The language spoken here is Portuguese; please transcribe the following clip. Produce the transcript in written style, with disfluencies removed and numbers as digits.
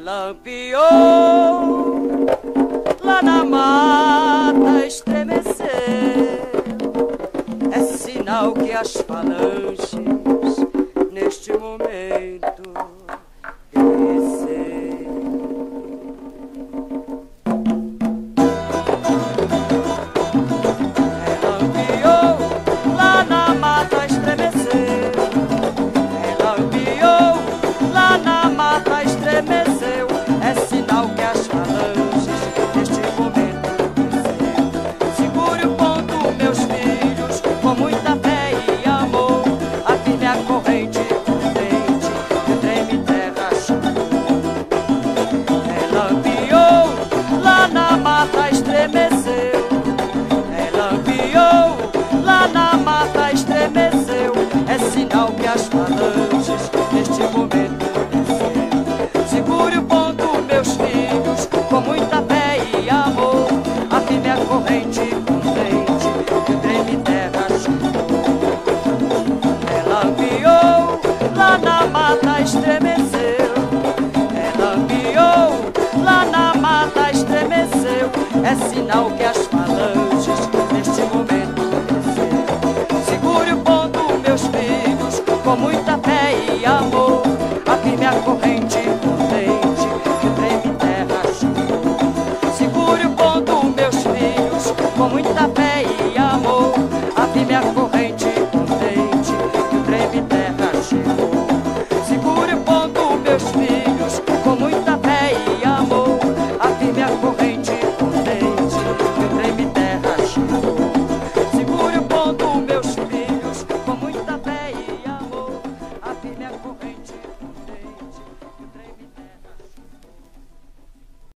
Relampiou, lá na mata estremeceu. É sinal que as falanges neste momento crescem. Relampiou, lá na mata estremeceu. Relampiou, lá na mata estremeceu. É sinal que as falanges neste momento cresceu. Segure o ponto, meus filhos, com muita fé e amor. Afirme a corrente contente que o treme terra chamou. Relampiou, lá na mata estremeceu. Relampiou, lá na mata estremeceu. É sinal que as falanges neste momento cresceu. Segure o ponto, meus filhos, com muita fé e amor. Afirme a corrente contente que o treme terra chamou. Relampiou, lá na mata estremeceu. Relampiou, lá na mata estremeceu. É sinal que as falanges neste momento cresceu. Segure o ponto, meus filhos, com muita fé e amor. Afirme a corrente contente que o treme terra chamou. Segure o ponto, meus filhos, com muita fé